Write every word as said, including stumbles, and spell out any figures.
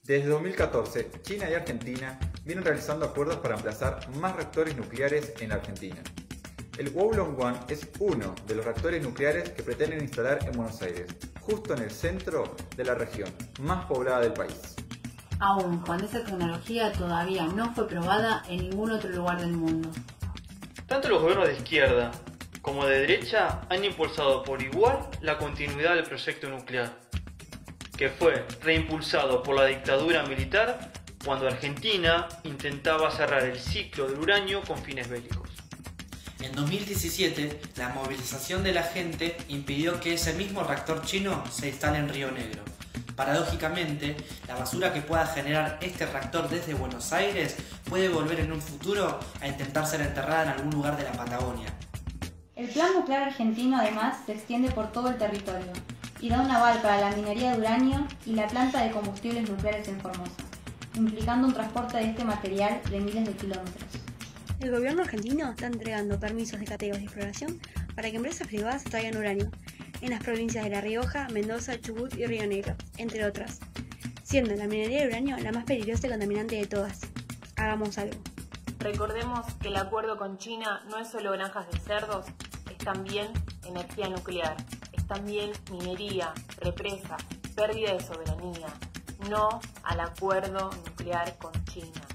Desde dos mil catorce, China y Argentina vienen realizando acuerdos para emplazar más reactores nucleares en la Argentina. El Hualong One es uno de los reactores nucleares que pretenden instalar en Buenos Aires, justo en el centro de la región más poblada del país. Aún cuando esa tecnología todavía no fue probada en ningún otro lugar del mundo. Tanto los gobiernos de izquierda como de derecha han impulsado por igual la continuidad del proyecto nuclear, que fue reimpulsado por la dictadura militar cuando Argentina intentaba cerrar el ciclo del uranio con fines bélicos. En dos mil diecisiete, la movilización de la gente impidió que ese mismo reactor chino se instale en Río Negro. Paradójicamente, la basura que pueda generar este reactor desde Buenos Aires puede volver en un futuro a intentar ser enterrada en algún lugar de la Patagonia. El plan nuclear argentino además se extiende por todo el territorio y da un aval para la minería de uranio y la planta de combustibles nucleares en Formosa, implicando un transporte de este material de miles de kilómetros. El gobierno argentino está entregando permisos de cateo de exploración para que empresas privadas traigan uranio en las provincias de La Rioja, Mendoza, Chubut y Río Negro, entre otras, siendo la minería de uranio la más peligrosa y contaminante de todas. Hagamos algo. Recordemos que el acuerdo con China no es solo granjas de cerdos, es también energía nuclear, es también minería, represas, pérdida de soberanía. No al acuerdo nuclear con China.